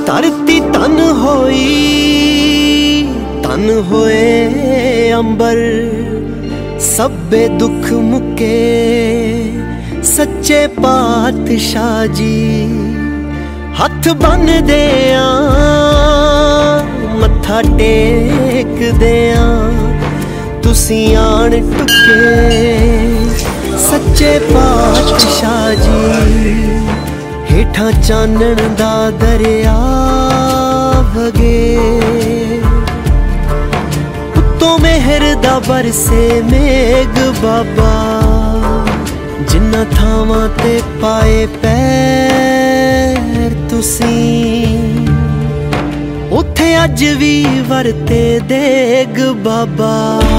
धरती तन होए अंबर, सब्बे दुख मुके सच्चे पातशाह जी। हथ बन देआ मत्था टेक देआ, तुसी आन टुके सच्चे पातशाह जी। हेठा चानण दा दरिया वगे, उत्तों मेहर दा बरसे मेघ बाबा। जिन्ना थावां ते पाए पैर तुसी, उथे अज भी वरते देग बाबा।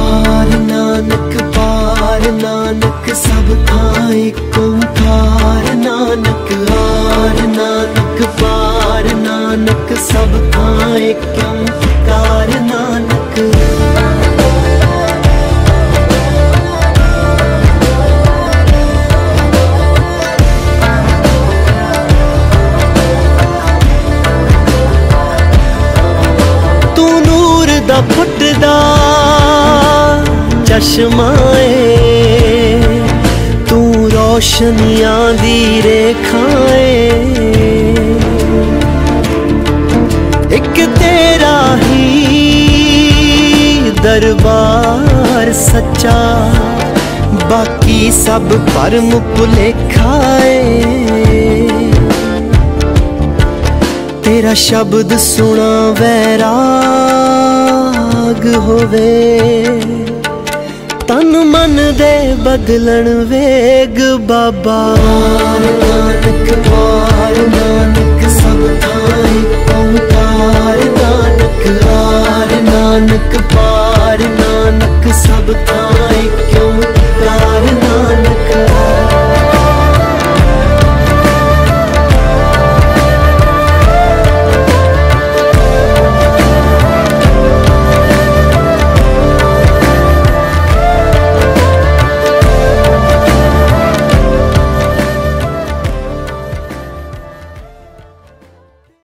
पार नानक सब थां एक ओंकार नानक। हार नानक पार नानक सब थां एक ओंकार नानक। तू नूर दा फुटदा चश्माए, तू रोशनियां दी रेखाए। एक तेरा ही दरबार सच्चा, बाकी सब भरम भुलेखाए। तेरा शब्द सुना वैराग होवे, तन मन दे बदलन वेग बाबा। नानक पार नानक